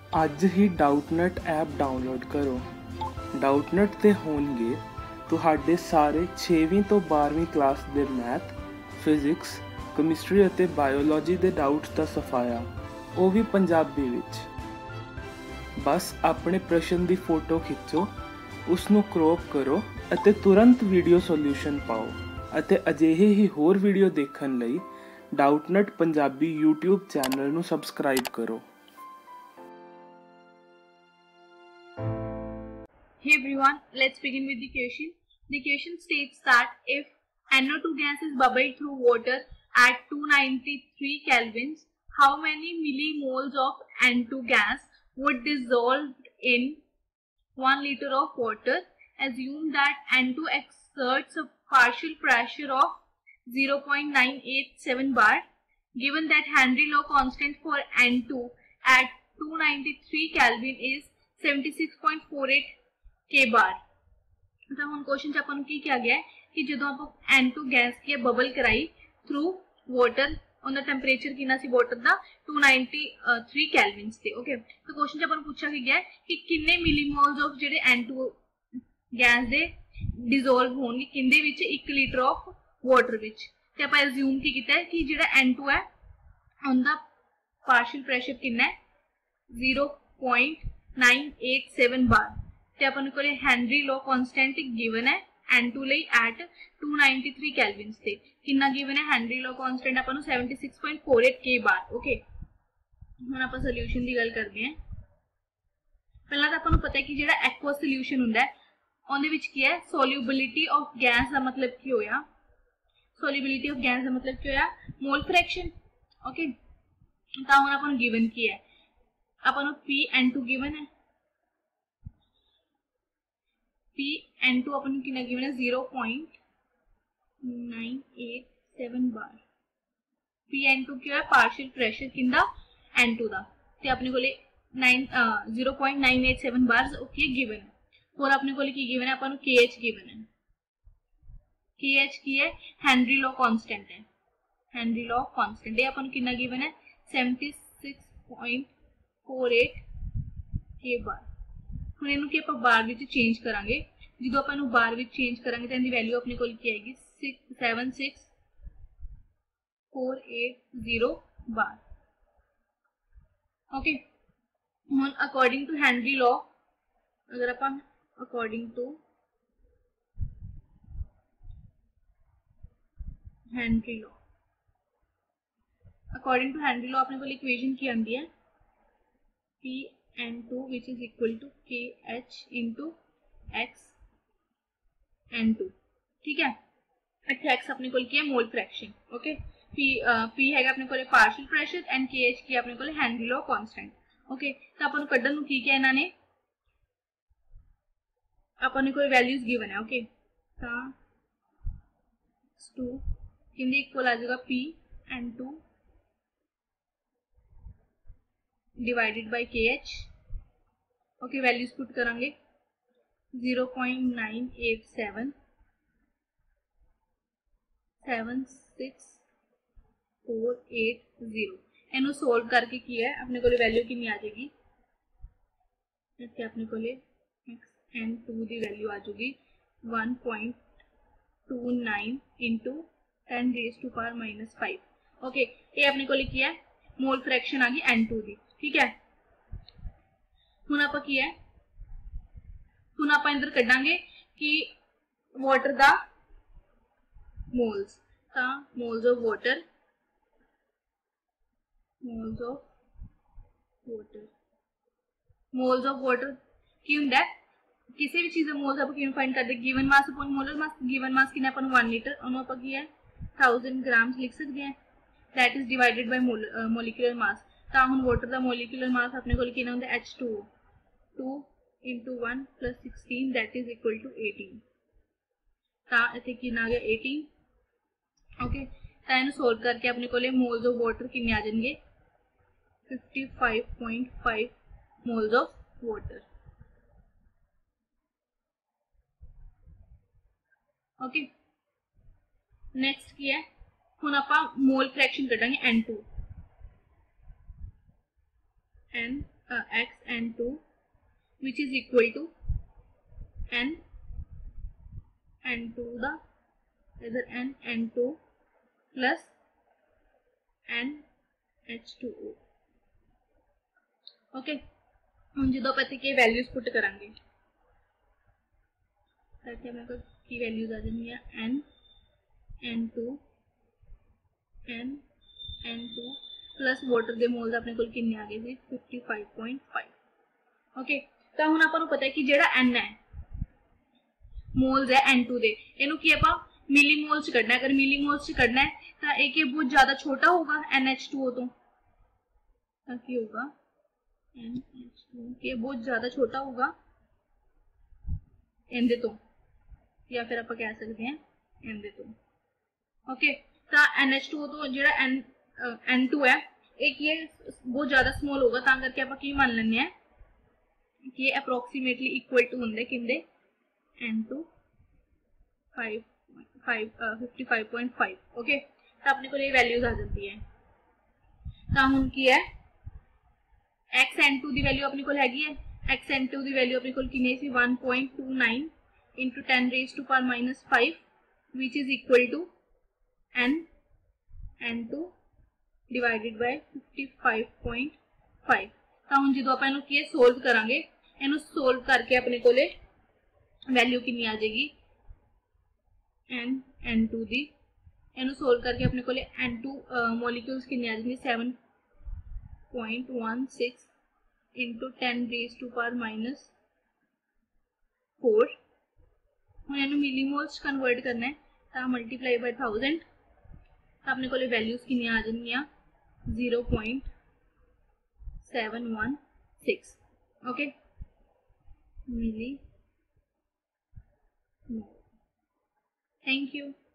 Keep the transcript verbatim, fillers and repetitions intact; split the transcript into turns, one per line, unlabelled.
ਅੱਜ ਹੀ Doubtnut app download ਕਰੋ। ਡਾਊਟਨਟ 'ਤੇ ਹੋਣਗੇ ਤੁਹਾਡੇ ਸਾਰੇ ਛੇਵੀਂ ਤੋਂ ਬਾਰ੍ਹਵੀਂ ਕਲਾਸ ਦੇ ਮੈਥ, ਫਿਜ਼ਿਕਸ, ਕੈਮਿਸਟਰੀ ਅਤੇ ਬਾਇਓਲੋਜੀ ਦੇ ਡਾਊਟਸ ਦਾ ਸਫਾਇਆ, ਉਹ ਵੀ ਪੰਜਾਬੀ ਵਿੱਚ। ਬਸ ਆਪਣੇ ਪ੍ਰਸ਼ਨ ਦੀ ਫੋਟੋ ਖਿੱਚੋ, ਉਸ ਨੂੰ ਕ੍ਰੌਪ ਕਰੋ ਅਤੇ ਤੁਰੰਤ ਵੀਡੀਓ ਸੋਲਿਊਸ਼ਨ ਪਾਓ। ਅਤੇ ਅਜਿਹੇ ਹੀ ਹੋਰ ਵੀਡੀਓ ਦੇਖਣ ਲਈ ਡਾਊਟਨਟ ਪੰਜਾਬੀ YouTube ਚੈਨਲ ਨੂੰ ਸਬਸਕ੍ਰਾਈਬ ਕਰੋ।
Hey everyone, let's begin with the question. The question states that if N O two gas is bubbled through water at two hundred ninety-three kelvins, how many millimoles of N two gas would dissolve in one liter of water? Assume that N two exerts a partial pressure of zero point nine eight seven bar. Given that Henry law constant for N two at two hundred ninety-three Kelvin is seventy-six point four eight के बार। तो हम question च अपन की क्या गया है कि जो आप N टू गैस की बबल कराई थ्रू वाटर, उनका टेंपरेचर कितना सी वाटर दा two hundred ninety-three केल्विन थे। ओके, तो क्वेश्चन च अपन पूछा गया है कि कितने मिलीमोल्स ऑफ जेडे N टू गैस दे डिसोल्व होंगे किंदे विच एक लीटर ऑफ वाटर विच। ते ਆਪਾਂ ਅਸਿਊਮ ਕੀ ਕੀਤਾ ਹੈ ਕਿ ਜਿਹੜਾ N टू है उनका पार्शियल प्रेशर कितना है zero point nine eight seven बार। ਤੇ ਆਪਾਂ ਨੂੰ ਕੋਲੇ ਹੈਨਰੀ ਲੋ ਕਨਸਟੈਂਟ ਗਿਵਨ ਹੈ N टू ਲਈ at two hundred ninety-three kelvins ਤੇ। ਕਿੰਨਾ ਗਿਵਨ ਹੈ ਹੈਨਰੀ ਲੋ ਕਨਸਟੈਂਟ ਆਪਾਂ ਨੂੰ seventy-six point four eight ਕੇ ਬਾਰ। ਓਕੇ, ਹੁਣ ਆਪਾਂ ਸੋਲੂਸ਼ਨ ਦੀ ਗੱਲ ਕਰਦੇ ਹਾਂ। ਪਹਿਲਾਂ ਤਾਂ ਆਪਾਂ ਨੂੰ ਪਤਾ ਹੈ ਕਿ ਜਿਹੜਾ ਐਕੁਆ ਸੋਲੂਸ਼ਨ ਹੁੰਦਾ ਹੈ ਉਹਦੇ ਵਿੱਚ ਕੀ ਹੈ, ਸੋਲਿਊਬਿਲਿਟੀ ਆਫ ਗੈਸ ਦਾ ਮਤਲਬ ਕੀ ਹੋਇਆ, ਸੋਲਿਊਬਿਲਿਟੀ ਆਫ ਗੈਸ ਦਾ ਮਤਲਬ ਕੀ ਹੋਇਆ, ਮੋਲ ਫ੍ਰੈਕਸ਼ਨ। ਓਕੇ, ਤਾਂ ਹੁਣ ਆਪਾਂ ਨੂੰ ਗਿਵਨ ਕੀ ਹੈ, ਆਪਾਂ ਨੂੰ P N टू ਗਿਵਨ ਹੈ, P N टू अपन कितना गिवन है zero point nine eight seven bar. P N two क्या है, पार्शियल प्रेशर किंदा N टू दा ते अपने कोले zero point nine eight seven bar okay given है। और अपने कोले की गिवन है, अपन K H गिवन है। K H की है हेनरी लॉ कांस्टेंट है, हेनरी लॉ कांस्टेंट है अपन कितना गिवन है seventy-six point four eight K बार। ਹੁਣ ਇਹਨੂੰ ਕਿ ਆਪਾਂ ਬਾਰ ਵਿੱਚ ਚੇਂਜ ਕਰਾਂਗੇ, ਜਦੋਂ ਆਪਾਂ ਇਹਨੂੰ ਬਾਰ ਵਿੱਚ ਚੇਂਜ ਕਰਾਂਗੇ ਤਾਂ ਇਹਦੀ ਵੈਲਿਊ ਆਪਣੇ ਕੋਲ ਕੀ ਆਏਗੀ seven six four eight zero bar. Okay, ਹੁਣ ਅਕੋਰਡਿੰਗ ਟੂ ਹੈਨਰੀ ਲॉ, ਅਗਰ ਆਪਾਂ according to Henry law according to Henry law ਆਪਣੇ ਕੋਲ ਇਕੁਏਸ਼ਨ ਕੀ ਆਉਂਦੀ ਹੈ, P N two which is equal to K H into X N two. ठीक है, इत्थे X अपने कोल की है mole fraction. Okay, P P हैगा अपने कोल partial pressure and K H की अपने कोल हेनरी लॉ कांस्टेंट। ओके, तो अपन कड्डन नु की क्या इन्होंने अपन कोल वैल्यूज गिवन है। ओके, ता टू किंदे इक्वल आ जाएगा P N two divided by K H। Okay, values put करांगे zero point nine eight seven seven six four eight zero। इन्हों सोल्व करके की है अपने को वैल्यू कितनी आ जाएगी, इतने अपने को X N टू की वैल्यू आ जाएगी one point two nine into ten raise to power minus five. Okay, ये अपने को की है मोल फ्रैक्शन आ गई N टू की। ठीक है, ਹੁਣ ਆਪਾਂ ਕੀ ਹੈ, ਹੁਣ ਆਪਾਂ ਇੰਦਰ ਕੱਢਾਂਗੇ ਕਿ ਵਾਟਰ ਦਾ ਮੋਲਸ, ਤਾਂ moles of water, moles of water, moles of water ਕੀ ਹੁੰਦਾ, ਕਿਸੇ ਵੀ ਚੀਜ਼ ਦਾ ਮੋਲਸ ਆਪਾਂ ਕਿਵੇਂ ਫਾਈਂਡ ਕਰਦੇ, ਗਿਵਨ ਮਾਸ ਅਪਨ ਮੋਲਰ ਮਾਸ। ਗਿਵਨ ਮਾਸ ਕਿੰਨਾ ਆਪਾਂ ਨੂੰ one ਲੀਟਰ, ਉਹਨੂੰ ਆਪਾਂ ਕੀ ਹੈ थाउजेंड ग्राम्स लिख सकते हैं, that is divided by molecular mass. ਤਾਂ ਹੁਣ ਵਾਟਰ ਦਾ ਮੋਲੀਕੂਲਰ ਮਾਸ ਆਪਣੇ ਕੋਲ ਕਿੰਨਾ ਹੁੰਦਾ H two O, two into one plus sixteen that is equal to eighteen। ਤਾਂ ਇੱਥੇ ਕਿੰਨਾ ਆ ਗਿਆ eighteen। ਓਕੇ, ਤਾਂ ਇਹਨੂੰ ਸੋਲਵ ਕਰਕੇ ਆਪਣੇ ਕੋਲੇ ਮੋਲਸ ਆਫ ਵਾਟਰ ਕਿੰਨੇ ਆ ਜਾਣਗੇ fifty-five point five moles of water. Okay, next ਕੀ ਹੈ, ਹੁਣ ਆਪਾਂ ਮੋਲ ਫ੍ਰੈਕਸ਼ਨ ਕੱਢਾਂਗੇ N two N uh, x N two which is equal to n N two the either n N two plus n H two O। Okay हम जो पता कि values put करांगे ताकि अपने को की वैल्यूज आ जाएंगी n N two n N two plus water के मोल्स अपने को कितने आ गए थे fifty-five point five। ओके तो ਹੁਣ ਆਪਾਂ ਨੂੰ ਪਤਾ ਹੈ ਕਿ ਜਿਹੜਾ n ਹੈ मोल्स है N टू दे ਇਹਨੂੰ ਕੀ ਆਪਾਂ मिली मोल्स च कढ़ना है। अगर मिली मोल्स च कढ़ना है तो एक ये बहुत ज्यादा छोटा होगा N H टू O तो की होगा N H टू ये बहुत ज्यादा छोटा होगा इंदे तो या फिर आप कह सकते हैं इंदे तो। ओके तो N H टू O तो जो N N टू है एक ये बहुत ज्यादा स्मॉल होगा तां करके आप की मान लेने हैं कि ये अप्रोक्सीमेटली इक्वल टू होंगे किंदे N two five fifty five point five. Okay तो अपने को ये वैल्यूज आ जाती है तो हम की है x N टू दी वैल्यू अपने को हैगी है x N टू दी वैल्यू अपने को कितनी सी one point two nine into ten raised to power minus five which is equal to n N two divided by fifty-five point five। तो हम जो अपन की सोल्व करांगे इनू सोल्व करके अपने को वैल्यू कितनी आ जाएगी n N टू दी इनू सोल्व करके अपने को N टू मॉलिक्यूल्स कितनी आ जाएंगे seven point one six into ten raised to power minus four। हम इनू मिलीमोल्स कन्वर्ट करना है तो मल्टीप्लाई बाय थाउजेंड तो अपने को वैल्यूज कितनी आ जाएंगी zero point seven one six। Okay मिली। Thank you.